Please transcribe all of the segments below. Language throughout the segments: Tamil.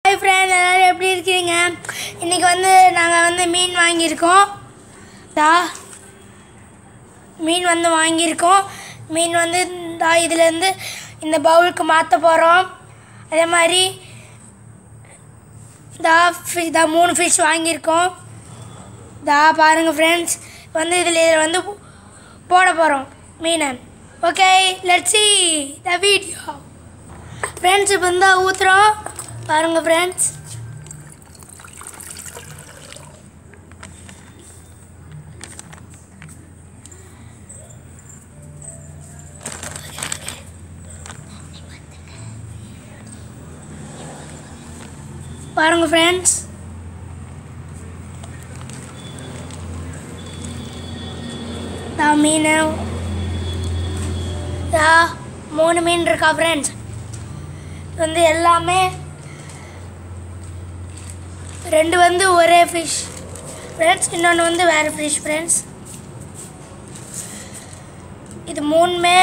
ஃப்ரெண்ட் எல்லாரும் எப்படி இருக்கீங்க? இன்றைக்கி நாங்கள் மீன் வாங்கியிருக்கோம். மீன் வாங்கியிருக்கோம். மீன் இதுலேருந்து இந்த பவுலுக்கு மாற்ற போகிறோம். அதே மாதிரி 3 ஃபிஷ் வாங்கியிருக்கோம். பாருங்கள் ஃப்ரெண்ட்ஸ், இதில் போட போகிறோம் மீனை. Okay, let's see the video. Friends இப்போ ஊற்றுறோம் பாருங்கள் ஃப்ரெண்ட்ஸ். பாருங்க ஃப்ரெண்ட்ஸ், மீன் 3 மீன் இருக்கா ஃப்ரெண்ட்ஸ். எல்லாமே 2 ஒரே ஃபிஷ் ஃப்ரெண்ட்ஸ், இன்னொன்று வேறு ஃபிஷ் ஃப்ரெண்ட்ஸ். இது 3மே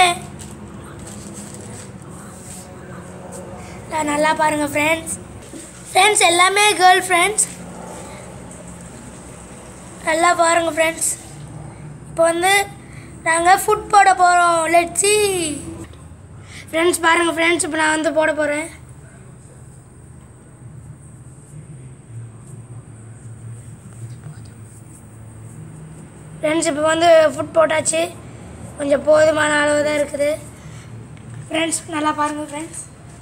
நல்லா பாருங்கள் ஃப்ரெண்ட்ஸ். எல்லாமே கேர்ள் ஃப்ரெண்ட்ஸ். நல்லா பாருங்கள் ஃப்ரெண்ட்ஸ். இப்போ நாங்கள் ஃபுட் போட போகிறோம். Let's see friends. பாருங்கள் ஃப்ரெண்ட்ஸ், இப்போ நான் போட போகிறேன். ஃப்ரெண்ட்ஸ் இப்போ ஃபுட் போட்டாச்சு. கொஞ்சம் போதுமான அளவு தான் இருக்குது ஃப்ரெண்ட்ஸ். நல்லா பாருங்கள் ஃப்ரெண்ட்ஸ்.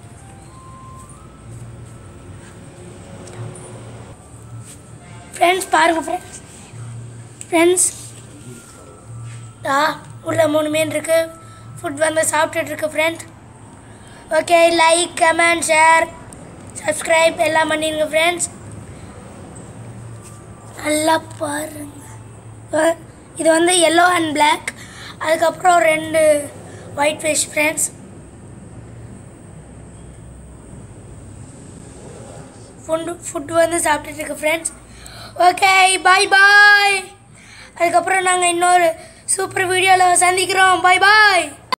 ஃப்ரெண்ட்ஸ் பாருங்கள் ஃப்ரெண்ட்ஸ். உள்ள 3 மீன் இருக்குது. ஃபுட் சாப்பிட்டுட்டு இருக்கு friends. Okay, like, comment, share, subscribe எல்லாம் பண்ணிடுங்க ஃப்ரெண்ட்ஸ். நல்லா பாருங்கள். இது yellow and black. அதுக்கப்புறம் 2 white fish ஃப்ரெண்ட்ஸ். ஃபுட் சாப்பிட்டுட்டு இருக்கு ஃப்ரெண்ட்ஸ். ஓகே, பாய் பாய். அதுக்கப்புறம் நாங்கள் இன்னொரு சூப்பர் வீடியோவில் சந்திக்கிறோம். பாய் பாய்.